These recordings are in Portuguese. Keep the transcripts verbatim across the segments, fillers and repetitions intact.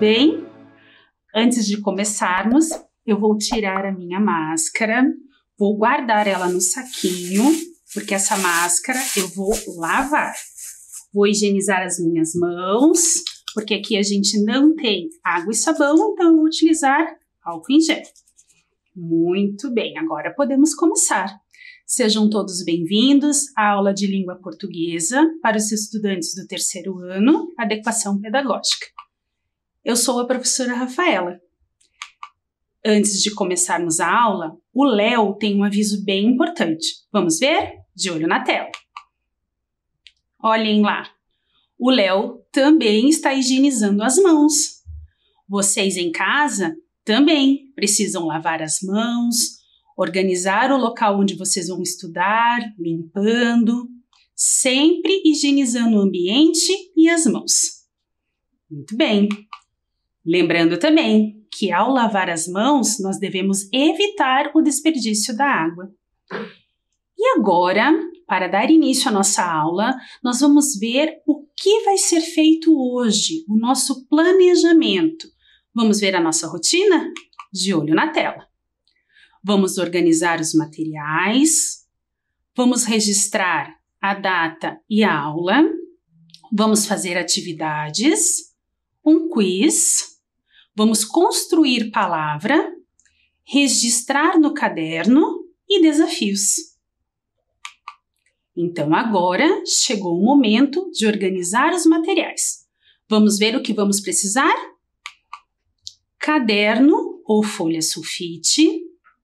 bem? Antes de começarmos, eu vou tirar a minha máscara, vou guardar ela no saquinho, porque essa máscara eu vou lavar. Vou higienizar as minhas mãos, porque aqui a gente não tem água e sabão, então eu vou utilizar álcool em gel. Muito bem, agora podemos começar. Sejam todos bem-vindos à aula de língua portuguesa para os estudantes do terceiro ano, Adequação Pedagógica. Eu sou a professora Rafaela. Antes de começarmos a aula, o Léo tem um aviso bem importante. Vamos ver? De olho na tela. Olhem lá. O Léo também está higienizando as mãos. Vocês em casa também precisam lavar as mãos, organizar o local onde vocês vão estudar, limpando, sempre higienizando o ambiente e as mãos. Muito bem. Lembrando também que ao lavar as mãos, nós devemos evitar o desperdício da água. E agora, para dar início à nossa aula, nós vamos ver o que vai ser feito hoje, o nosso planejamento. Vamos ver a nossa rotina? De olho na tela. Vamos organizar os materiais, vamos registrar a data e a aula, vamos fazer atividades, um quiz, vamos construir palavra, registrar no caderno e desafios. Então agora chegou o momento de organizar os materiais. Vamos ver o que vamos precisar? Caderno ou folha sulfite,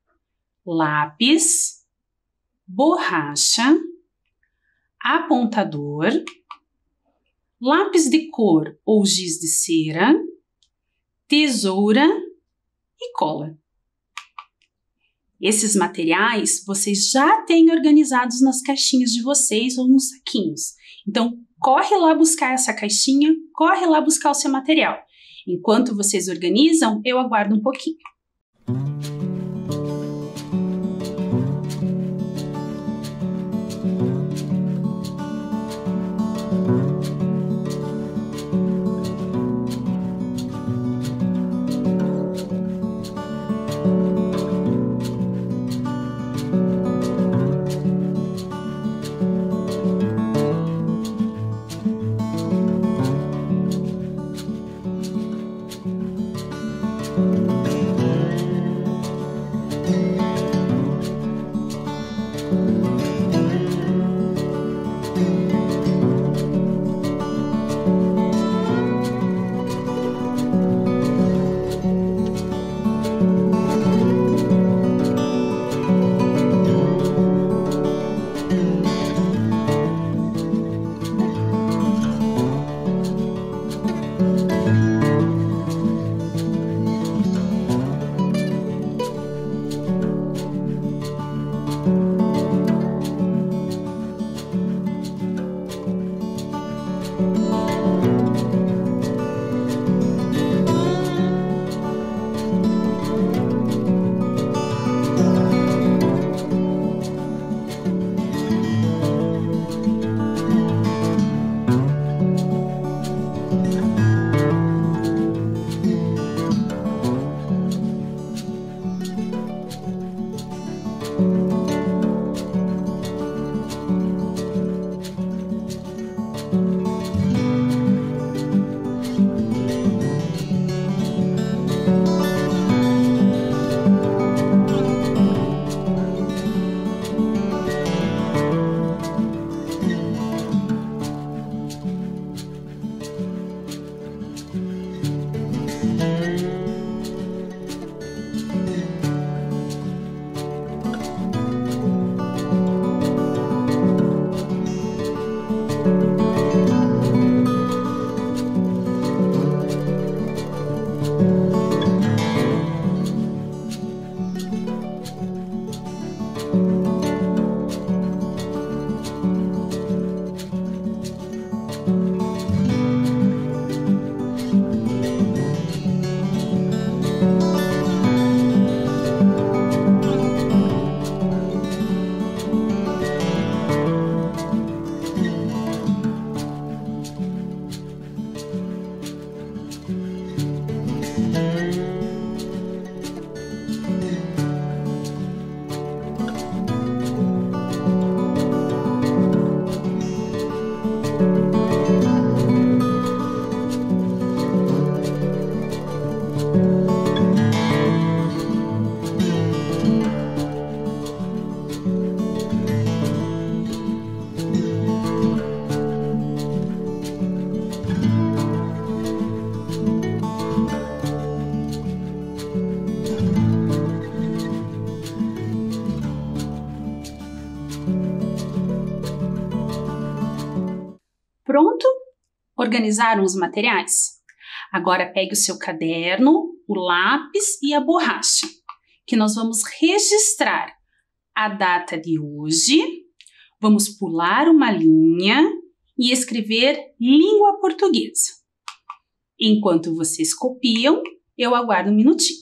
lápis, borracha, apontador, lápis de cor ou giz de cera, tesoura e cola. Esses materiais vocês já têm organizados nas caixinhas de vocês ou nos saquinhos. Então, corre lá buscar essa caixinha, corre lá buscar o seu material. Enquanto vocês organizam, eu aguardo um pouquinho. Pronto? Organizaram os materiais? Agora pegue o seu caderno, o lápis e a borracha, que nós vamos registrar a data de hoje, vamos pular uma linha e escrever língua portuguesa. Enquanto vocês copiam, eu aguardo um minutinho.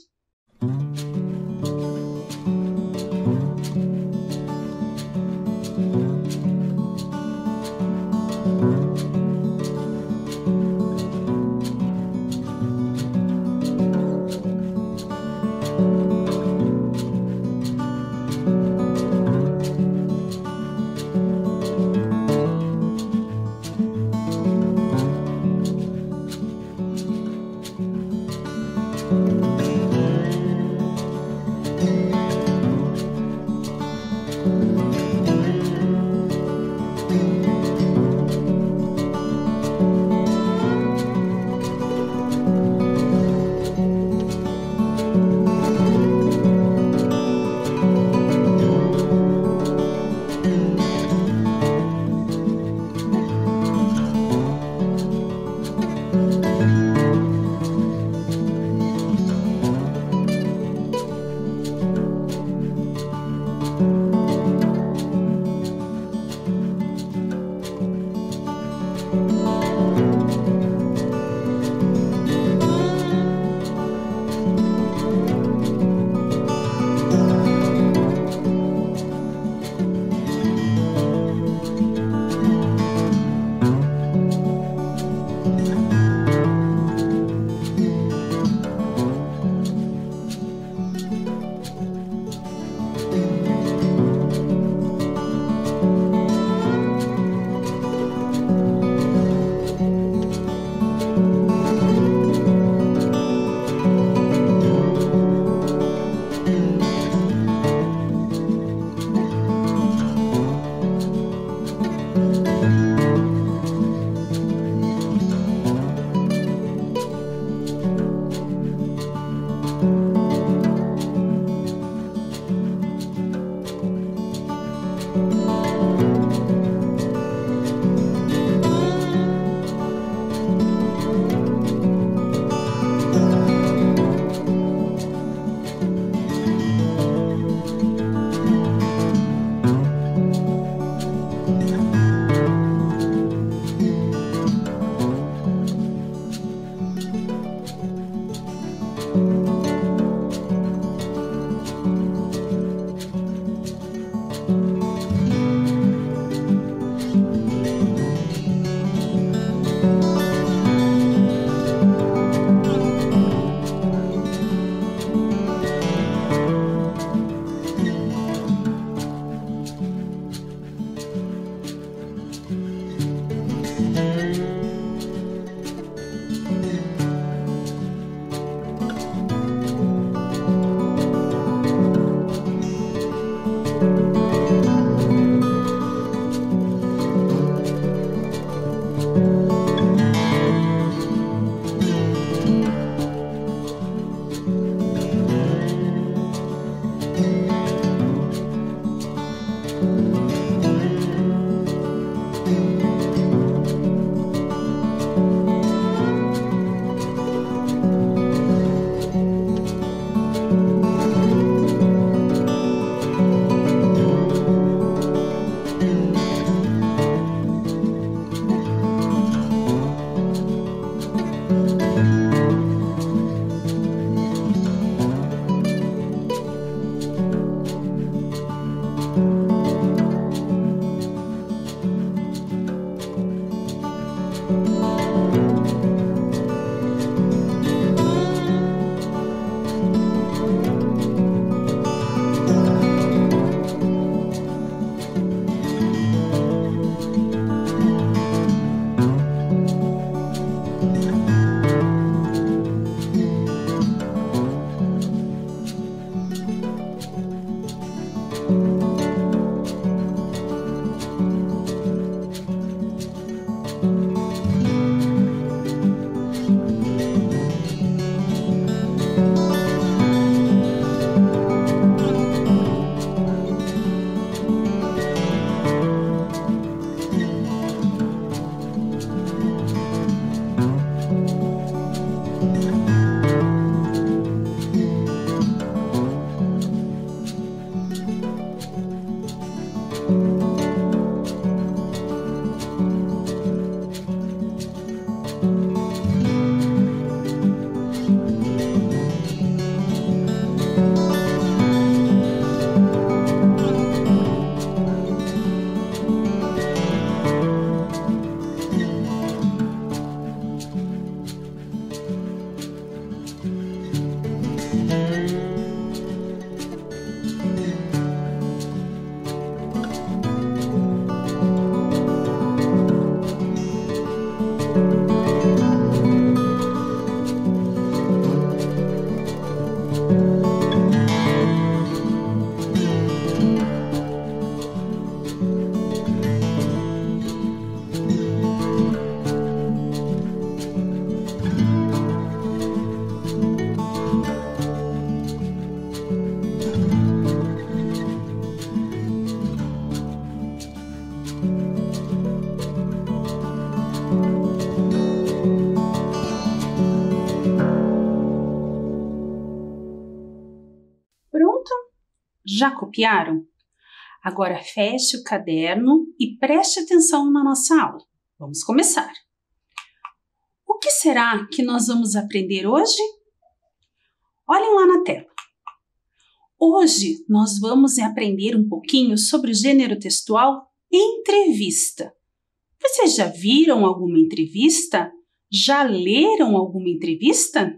Já copiaram? Agora feche o caderno e preste atenção na nossa aula. Vamos começar. O que será que nós vamos aprender hoje? Olhem lá na tela. Hoje nós vamos aprender um pouquinho sobre o gênero textual entrevista. Vocês já viram alguma entrevista? Já leram alguma entrevista?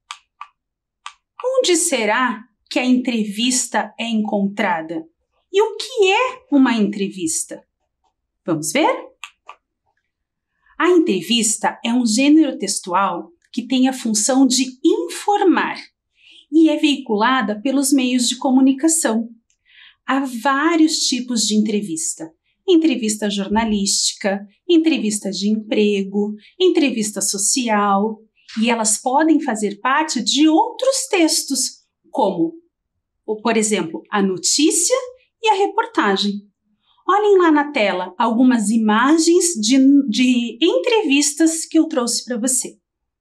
Onde será que a entrevista é encontrada? E o que é uma entrevista? Vamos ver? A entrevista é um gênero textual que tem a função de informar e é veiculada pelos meios de comunicação. Há vários tipos de entrevista. Entrevista jornalística, entrevista de emprego, entrevista social, e elas podem fazer parte de outros textos, como, por exemplo, a notícia e a reportagem. Olhem lá na tela algumas imagens de, de entrevistas que eu trouxe para você.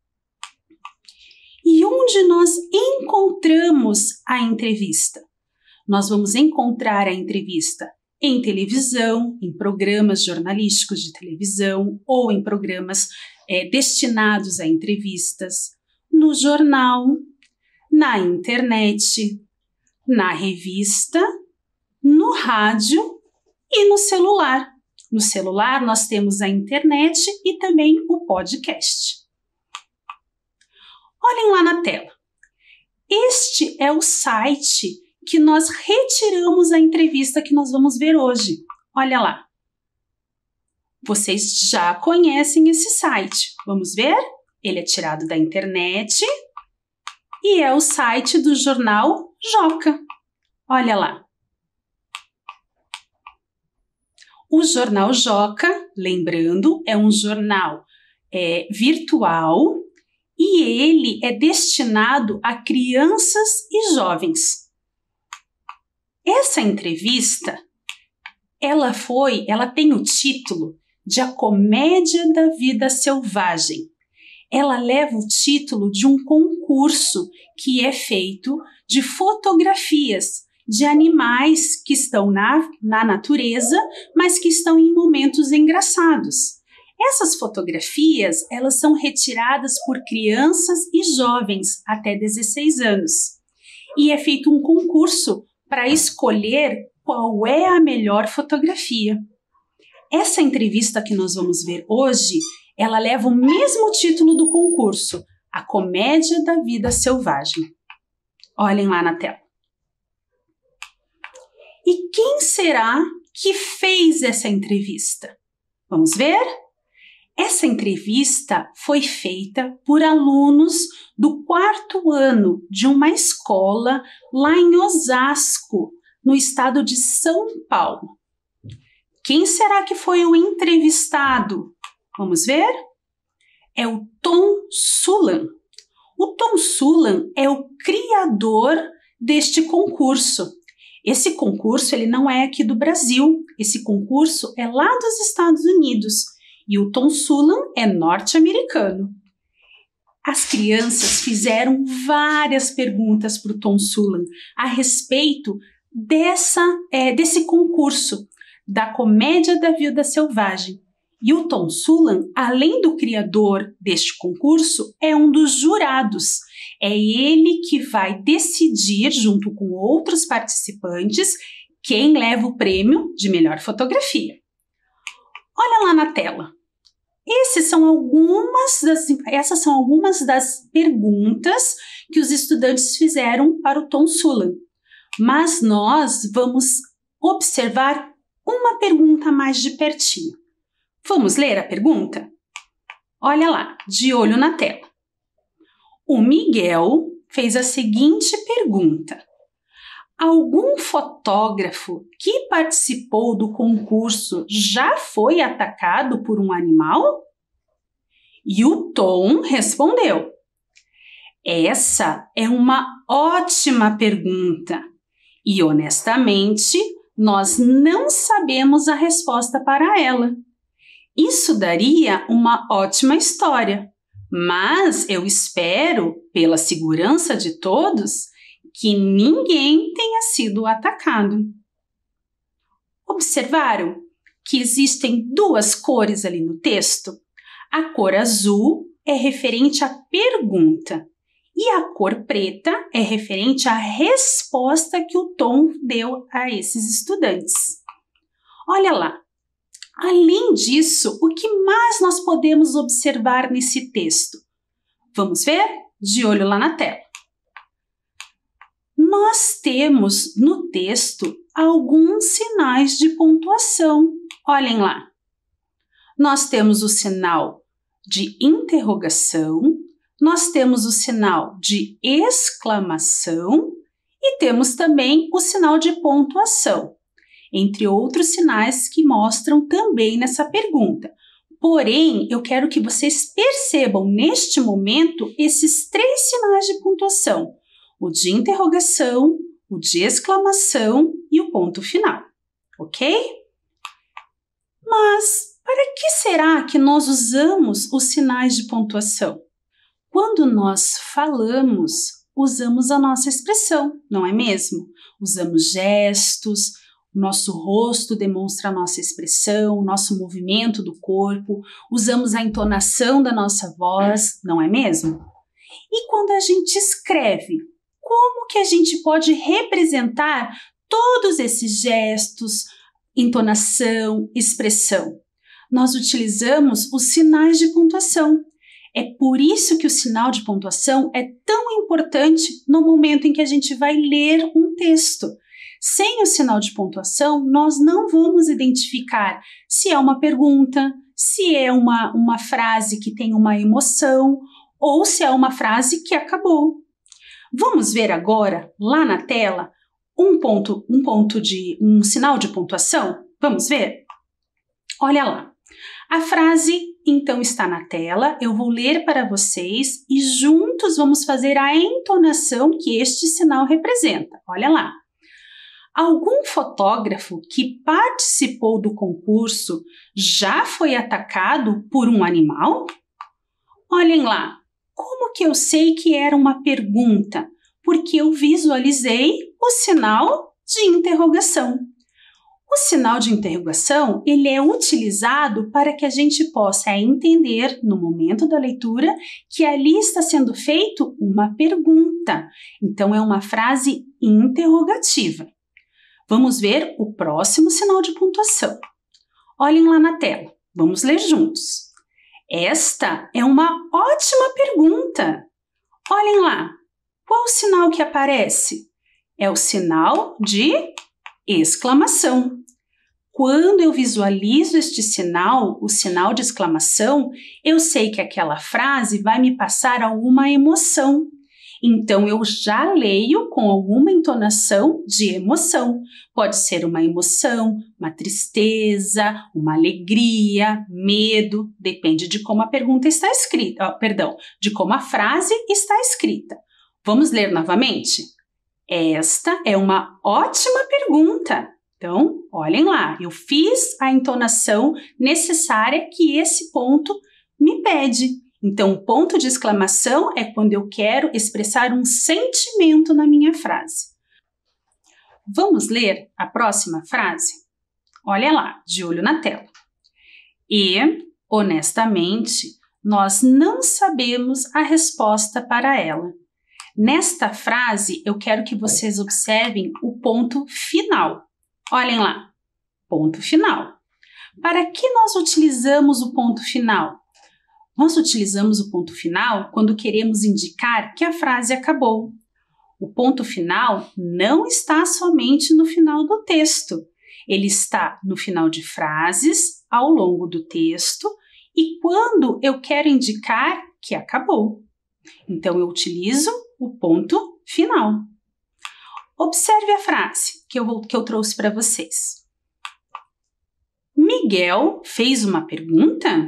E onde nós encontramos a entrevista? Nós vamos encontrar a entrevista em televisão, em programas jornalísticos de televisão ou em programas é, destinados a entrevistas, no jornal, na internet, na revista, no rádio e no celular. No celular nós temos a internet e também o podcast. Olhem lá na tela. Este é o site que nós retiramos a entrevista que nós vamos ver hoje. Olha lá. Vocês já conhecem esse site. Vamos ver? Ele é tirado da internet e é o site do jornal Joca. Olha lá. O jornal Joca, lembrando, é um jornal é, virtual e ele é destinado a crianças e jovens. Essa entrevista, ela foi, ela tem o título de A Comédia da Vida Selvagem. Ela leva o título de um concurso que é feito de fotografias de animais que estão na, na natureza, mas que estão em momentos engraçados. Essas fotografias, elas são retiradas por crianças e jovens até dezesseis anos. E é feito um concurso para escolher qual é a melhor fotografia. Essa entrevista que nós vamos ver hoje, ela leva o mesmo título do concurso, A Comédia da Vida Selvagem. Olhem lá na tela. E quem será que fez essa entrevista? Vamos ver? Essa entrevista foi feita por alunos do quarto ano de uma escola lá em Osasco, no estado de São Paulo. Quem será que foi o entrevistado? Vamos ver? É o Tom Sulan. O Tom Sulan é o criador deste concurso. Esse concurso ele não é aqui do Brasil, esse concurso é lá dos Estados Unidos e o Tom Sulan é norte-americano. As crianças fizeram várias perguntas para o Tom Sulan a respeito dessa, é, desse concurso, da Comédia da Vida Selvagem. E o Tom Sulan, além do criador deste concurso, é um dos jurados. É ele que vai decidir, junto com outros participantes, quem leva o prêmio de melhor fotografia. Olha lá na tela. Esses são algumas das, essas são algumas das perguntas que os estudantes fizeram para o Tom Sulan. Mas nós vamos observar uma pergunta mais de pertinho. Vamos ler a pergunta? Olha lá, de olho na tela. O Miguel fez a seguinte pergunta. Algum fotógrafo que participou do concurso já foi atacado por um animal? E o Tom respondeu. Essa é uma ótima pergunta e, honestamente, nós não sabemos a resposta para ela. Isso daria uma ótima história, mas eu espero, pela segurança de todos, que ninguém tenha sido atacado. Observaram que existem duas cores ali no texto? A cor azul é referente à pergunta e a cor preta é referente à resposta que o Tom deu a esses estudantes. Olha lá. Além disso, o que mais nós podemos observar nesse texto? Vamos ver? De olho lá na tela. Nós temos no texto alguns sinais de pontuação. Olhem lá. Nós temos o sinal de interrogação, nós temos o sinal de exclamação e temos também o sinal de pontuação, entre outros sinais que mostram também nessa pergunta. Porém, eu quero que vocês percebam neste momento esses três sinais de pontuação: o de interrogação, o de exclamação e o ponto final, ok? Mas para que será que nós usamos os sinais de pontuação? Quando nós falamos, usamos a nossa expressão, não é mesmo? Usamos gestos, o nosso rosto demonstra a nossa expressão, o nosso movimento do corpo, usamos a entonação da nossa voz, não é mesmo? E quando a gente escreve, como que a gente pode representar todos esses gestos, entonação, expressão? Nós utilizamos os sinais de pontuação. É por isso que o sinal de pontuação é tão importante no momento em que a gente vai ler um texto. Sem o sinal de pontuação, nós não vamos identificar se é uma pergunta, se é uma, uma frase que tem uma emoção ou se é uma frase que acabou. Vamos ver agora, lá na tela, um ponto, um ponto de um sinal de pontuação? Vamos ver? Olha lá. A frase, então, está na tela, eu vou ler para vocês e juntos vamos fazer a entonação que este sinal representa. Olha lá. Algum fotógrafo que participou do concurso já foi atacado por um animal? Olhem lá. Como que eu sei que era uma pergunta? Porque eu visualizei o sinal de interrogação. O sinal de interrogação, ele é utilizado para que a gente possa entender, no momento da leitura, que ali está sendo feito uma pergunta. Então, é uma frase interrogativa. Vamos ver o próximo sinal de pontuação. Olhem lá na tela. Vamos ler juntos. Esta é uma ótima pergunta. Olhem lá. Qual o sinal que aparece? É o sinal de exclamação. Quando eu visualizo este sinal, o sinal de exclamação, eu sei que aquela frase vai me passar alguma emoção. Então, eu já leio com alguma entonação de emoção. Pode ser uma emoção, uma tristeza, uma alegria, medo, depende de como a pergunta está escrita, oh, perdão, de como a frase está escrita. Vamos ler novamente? Esta é uma ótima pergunta. Então, olhem lá, eu fiz a entonação necessária que esse ponto me pede. Então, o ponto de exclamação é quando eu quero expressar um sentimento na minha frase. Vamos ler a próxima frase? Olha lá, de olho na tela. E, honestamente, nós não sabemos a resposta para ela. Nesta frase, eu quero que vocês observem o ponto final. Olhem lá, ponto final. Para que nós utilizamos o ponto final? Nós utilizamos o ponto final quando queremos indicar que a frase acabou. O ponto final não está somente no final do texto. Ele está no final de frases, ao longo do texto, e quando eu quero indicar que acabou. Então, eu utilizo o ponto final. Observe a frase que eu, vou, que eu trouxe para vocês. Miguel fez uma pergunta?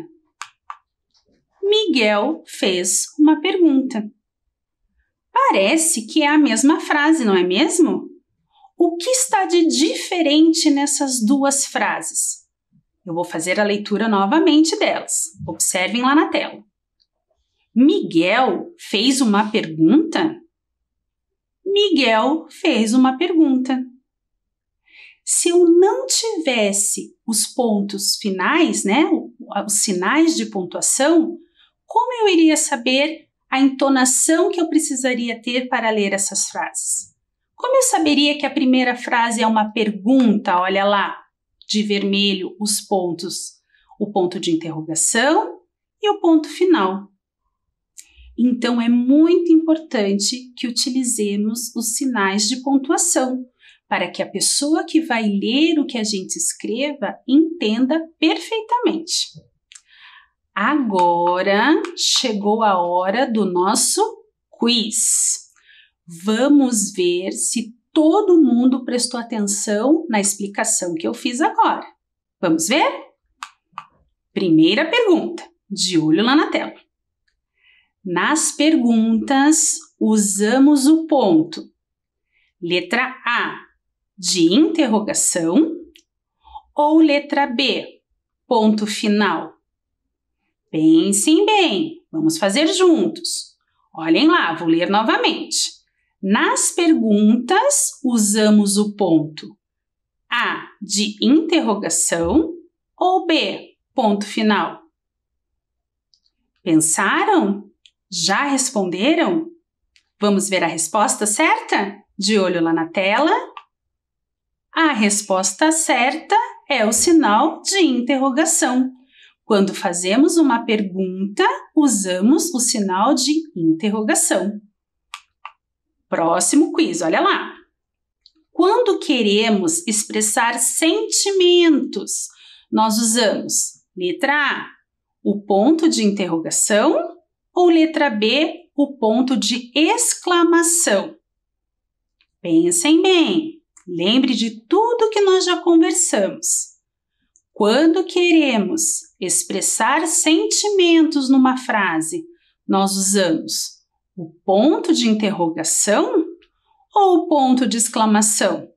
Miguel fez uma pergunta. Parece que é a mesma frase, não é mesmo? O que está de diferente nessas duas frases? Eu vou fazer a leitura novamente delas. Observem lá na tela. Miguel fez uma pergunta? Miguel fez uma pergunta. Se eu não tivesse os pontos finais, né, os sinais de pontuação, como eu iria saber a entonação que eu precisaria ter para ler essas frases? Como eu saberia que a primeira frase é uma pergunta, olha lá, de vermelho os pontos, o ponto de interrogação e o ponto final? Então, é muito importante que utilizemos os sinais de pontuação, para que a pessoa que vai ler o que a gente escreva entenda perfeitamente. Agora chegou a hora do nosso quiz. Vamos ver se todo mundo prestou atenção na explicação que eu fiz agora. Vamos ver? Primeira pergunta, de olho lá na tela. Nas perguntas, usamos o ponto. Letra A, de interrogação, ou letra B, ponto final? Pensem bem, vamos fazer juntos. Olhem lá, vou ler novamente. Nas perguntas, usamos o ponto A, de interrogação, ou B, ponto final? Pensaram? Já responderam? Vamos ver a resposta certa? De olho lá na tela. A resposta certa é o sinal de interrogação. Quando fazemos uma pergunta, usamos o sinal de interrogação. Próximo quiz, olha lá. Quando queremos expressar sentimentos, nós usamos letra A, o ponto de interrogação, ou letra B, o ponto de exclamação? Pensem bem, lembre de tudo que nós já conversamos. Quando queremos expressar sentimentos numa frase, nós usamos o ponto de interrogação ou o ponto de exclamação?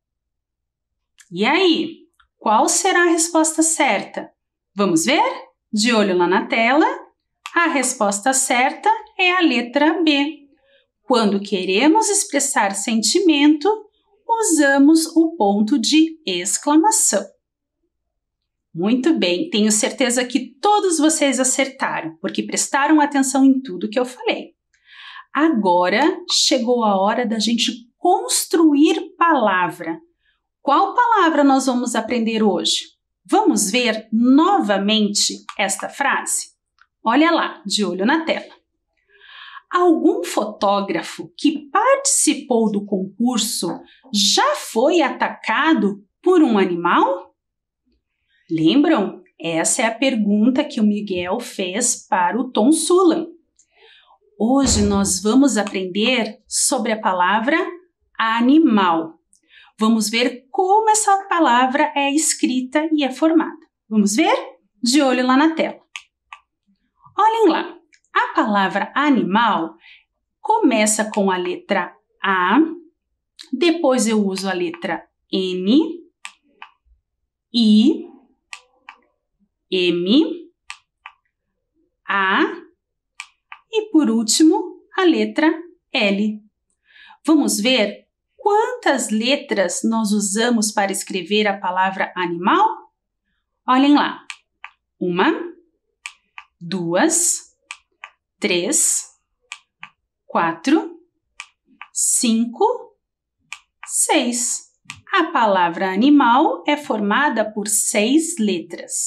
E aí, qual será a resposta certa? Vamos ver? De olho lá na tela. A resposta certa é a letra B. Quando queremos expressar sentimento, usamos o ponto de exclamação. Muito bem, tenho certeza que todos vocês acertaram, porque prestaram atenção em tudo que eu falei. Agora chegou a hora da gente construir palavra. Qual palavra nós vamos aprender hoje? Vamos ver novamente esta frase? Olha lá, de olho na tela. Algum fotógrafo que participou do concurso já foi atacado por um animal? Lembram? Essa é a pergunta que o Miguel fez para o Tom Sulan. Hoje nós vamos aprender sobre a palavra animal. Vamos ver como essa palavra é escrita e é formada. Vamos ver? De olho lá na tela. Olhem lá. A palavra animal começa com a letra A, depois eu uso a letra N, I, M, A e, por último, a letra L. Vamos ver quantas letras nós usamos para escrever a palavra animal? Olhem lá. Uma, duas, três, quatro, cinco, seis. A palavra animal é formada por seis letras.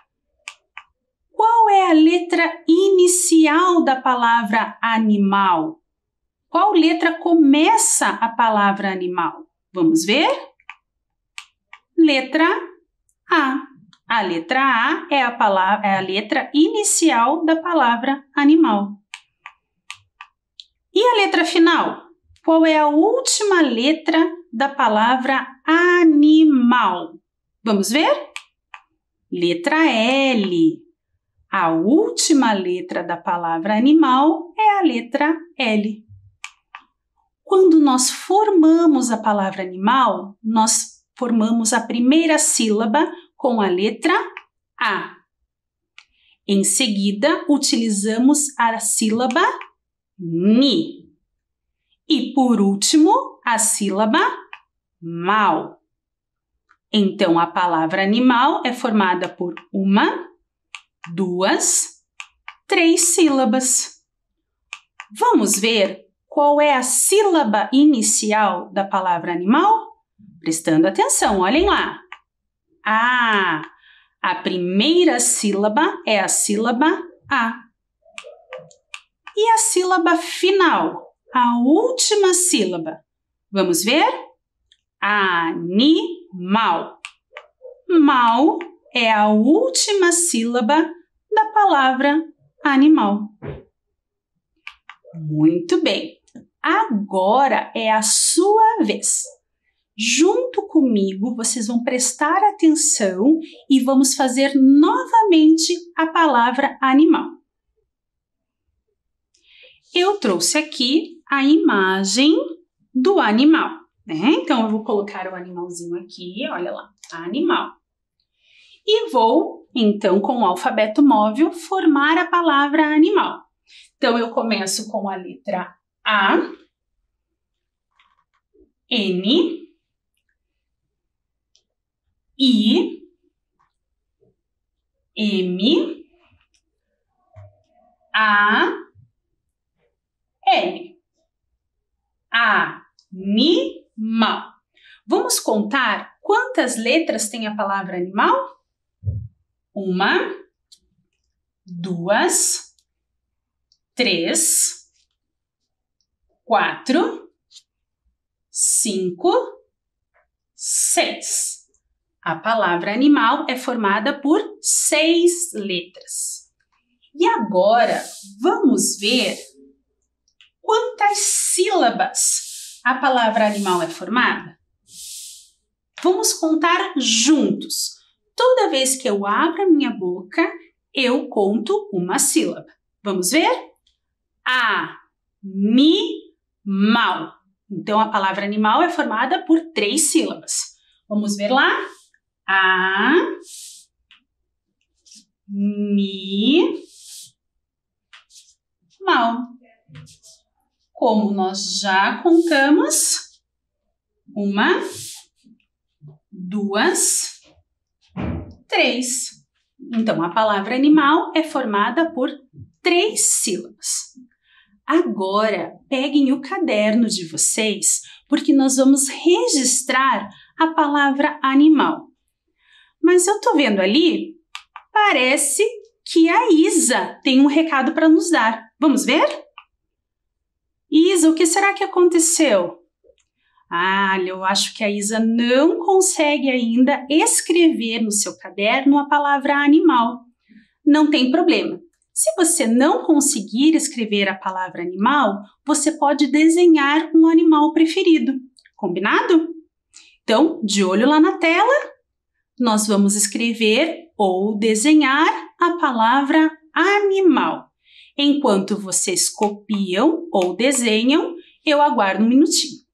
Qual é a letra inicial da palavra animal? Qual letra começa a palavra animal? Vamos ver? Letra A. A letra A é a, palavra, é a letra inicial da palavra animal. E a letra final? Qual é a última letra da palavra animal? Vamos ver? Letra L. A última letra da palavra animal é a letra L. Quando nós formamos a palavra animal, nós formamos a primeira sílaba com a letra A. Em seguida, utilizamos a sílaba Ni. E por último, a sílaba mal. Então, a palavra animal é formada por uma, duas, três sílabas. Vamos ver qual é a sílaba inicial da palavra animal? Prestando atenção, olhem lá. Ah, a primeira sílaba é a sílaba A. E a sílaba final, a última sílaba? Vamos ver? Animal. Mal é a última sílaba da palavra animal. Muito bem. Agora é a sua vez. Junto comigo, vocês vão prestar atenção e vamos fazer novamente a palavra animal. Eu trouxe aqui a imagem do animal, né? Então, eu vou colocar o animalzinho aqui, olha lá, animal. E vou, então, com o alfabeto móvel, formar a palavra animal. Então, eu começo com a letra A, N, I, M, A, L. Animal. Vamos contar quantas letras tem a palavra animal? Uma, duas, três, quatro, cinco, seis. A palavra animal é formada por seis letras. E agora, vamos ver quantas sílabas a palavra animal é formada? Vamos contar juntos. Toda vez que eu abro a minha boca, eu conto uma sílaba. Vamos ver? Animal. Então, a palavra animal é formada por três sílabas. Vamos ver lá? A, mi, mal. Como nós já contamos, uma, duas, três. Então, a palavra animal é formada por três sílabas. Agora, peguem o caderno de vocês, porque nós vamos registrar a palavra animal. Mas eu tô vendo ali, parece que a Isa tem um recado para nos dar. Vamos ver? Isa, o que será que aconteceu? Ah, eu acho que a Isa não consegue ainda escrever no seu caderno a palavra animal. Não tem problema. Se você não conseguir escrever a palavra animal, você pode desenhar um animal preferido. Combinado? Então, de olho lá na tela, nós vamos escrever ou desenhar a palavra animal. Enquanto vocês copiam ou desenham, eu aguardo um minutinho.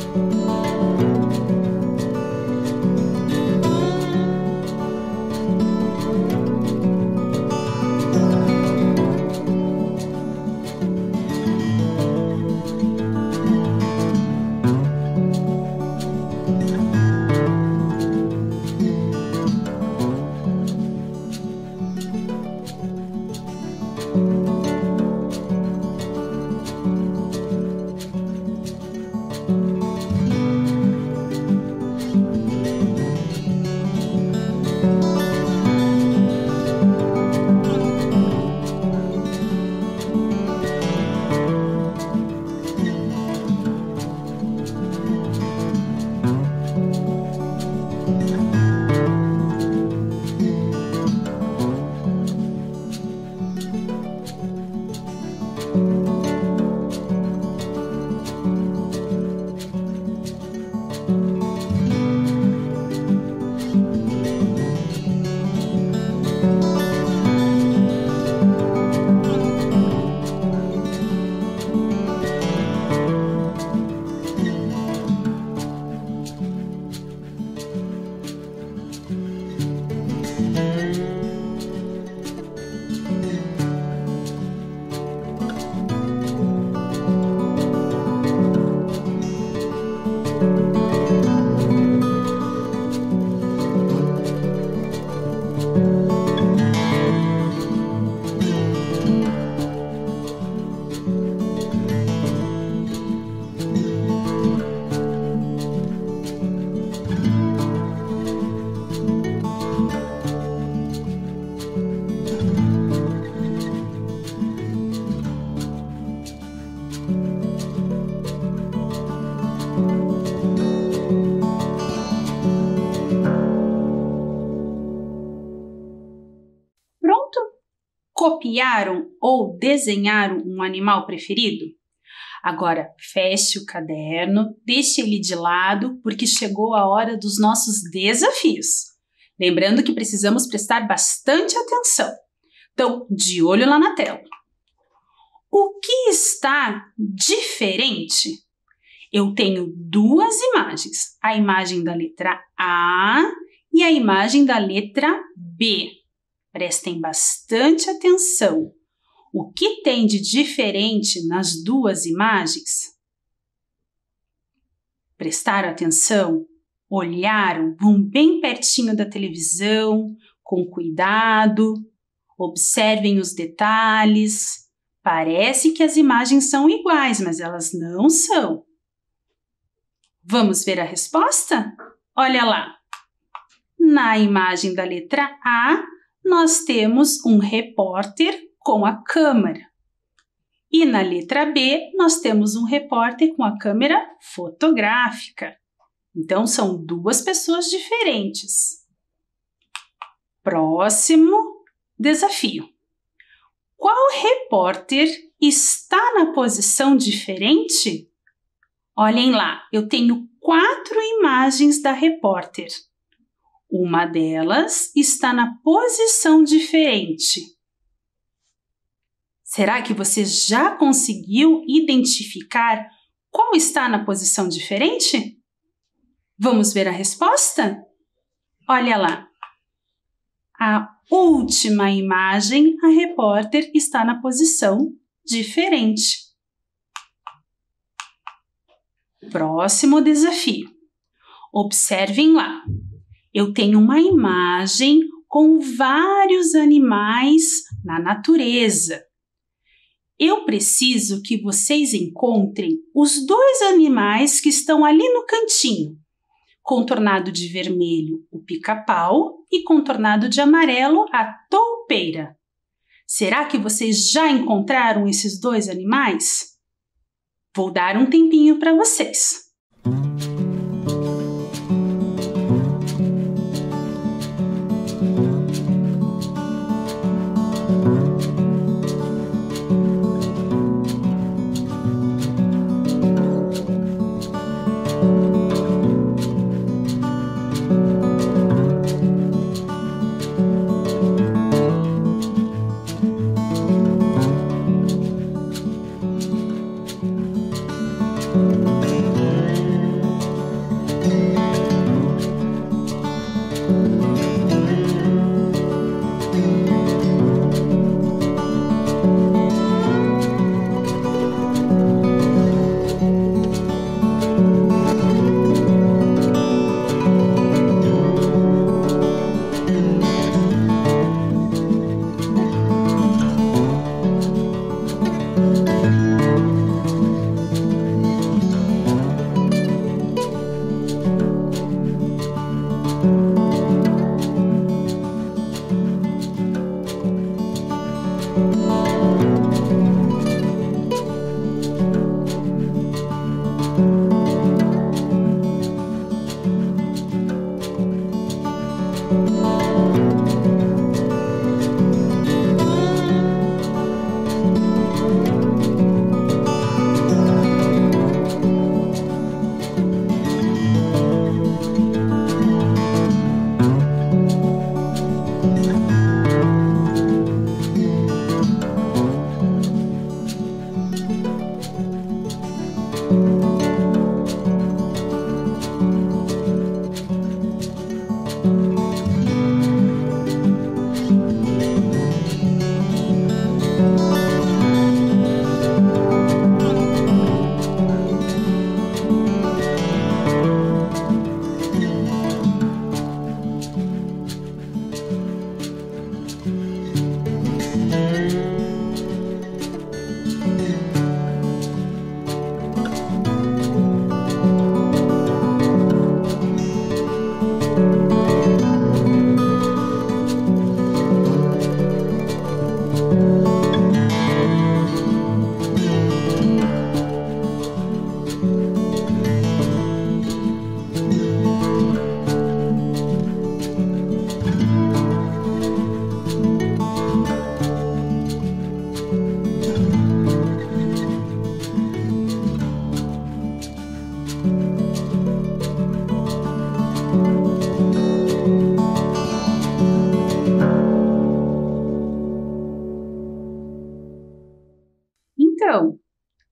Copiaram ou desenharam um animal preferido? Agora, feche o caderno, deixe ele de lado, porque chegou a hora dos nossos desafios. Lembrando que precisamos prestar bastante atenção. Então, de olho lá na tela. O que está diferente? Eu tenho duas imagens, a imagem da letra A e a imagem da letra B. Prestem bastante atenção. O que tem de diferente nas duas imagens? Prestaram atenção? Olharam? Vão bem pertinho da televisão, com cuidado. Observem os detalhes. Parece que as imagens são iguais, mas elas não são. Vamos ver a resposta? Olha lá. Na imagem da letra A, nós temos um repórter com a câmera. E na letra B, nós temos um repórter com a câmera fotográfica. Então, são duas pessoas diferentes. Próximo desafio. Qual repórter está na posição diferente? Olhem lá, eu tenho quatro imagens da repórter. Uma delas está na posição diferente. Será que você já conseguiu identificar qual está na posição diferente? Vamos ver a resposta? Olha lá. A última imagem, a repórter está na posição diferente. Próximo desafio. Observem lá. Eu tenho uma imagem com vários animais na natureza. Eu preciso que vocês encontrem os dois animais que estão ali no cantinho, contornado de vermelho o pica-pau e contornado de amarelo a toupeira. Será que vocês já encontraram esses dois animais? Vou dar um tempinho para vocês.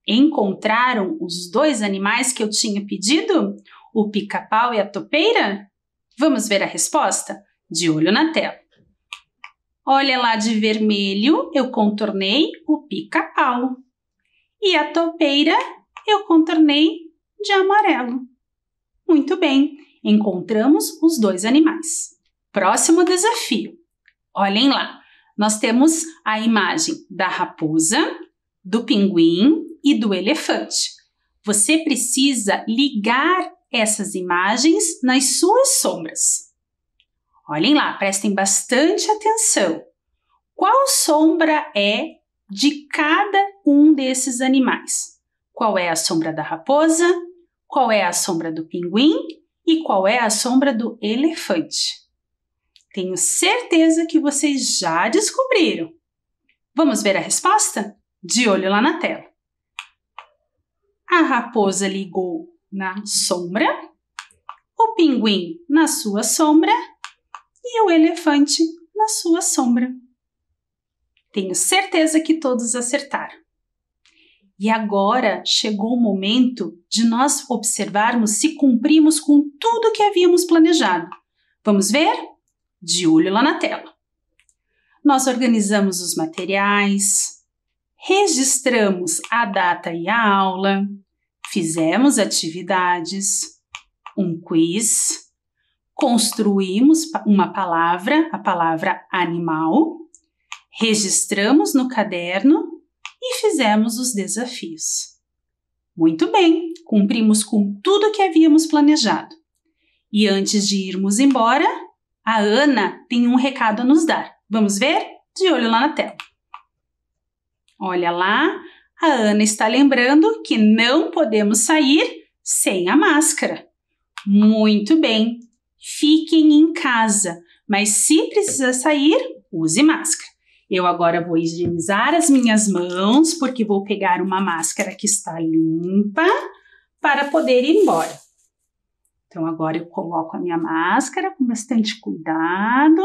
Encontraram os dois animais que eu tinha pedido? O pica-pau e a topeira? Vamos ver a resposta? De olho na tela. Olha lá, de vermelho eu contornei o pica-pau. E a topeira eu contornei de amarelo. Muito bem, encontramos os dois animais. Próximo desafio. Olhem lá, nós temos a imagem da raposa, do pinguim e do elefante. Você precisa ligar essas imagens nas suas sombras. Olhem lá, prestem bastante atenção. Qual sombra é de cada um desses animais? Qual é a sombra da raposa? Qual é a sombra do pinguim? E qual é a sombra do elefante? Tenho certeza que vocês já descobriram. Vamos ver a resposta? De olho lá na tela. A raposa ligou na sombra, o pinguim na sua sombra e o elefante na sua sombra. Tenho certeza que todos acertaram. E agora chegou o momento de nós observarmos se cumprimos com tudo que havíamos planejado. Vamos ver? De olho lá na tela. Nós organizamos os materiais, registramos a data e a aula, fizemos atividades, um quiz, construímos uma palavra, a palavra animal, registramos no caderno e fizemos os desafios. Muito bem, cumprimos com tudo que havíamos planejado. E antes de irmos embora, a Ana tem um recado a nos dar. Vamos ver? De olho lá na tela. Olha lá, a Ana está lembrando que não podemos sair sem a máscara. Muito bem, fiquem em casa, mas se precisar sair, use máscara. Eu agora vou higienizar as minhas mãos, porque vou pegar uma máscara que está limpa para poder ir embora. Então, agora eu coloco a minha máscara com bastante cuidado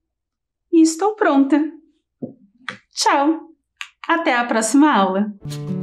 e estou pronta. Tchau! Até a próxima aula!